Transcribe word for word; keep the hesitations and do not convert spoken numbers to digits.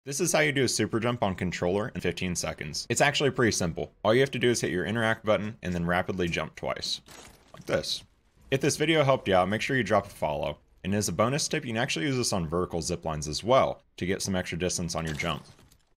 This is how you do a super jump on controller in fifteen seconds. It's actually pretty simple. All you have to do is hit your interact button and then rapidly jump twice. Like this. If this video helped you out, make sure you drop a follow. And as a bonus tip, you can actually use this on vertical zip lines as well to get some extra distance on your jump.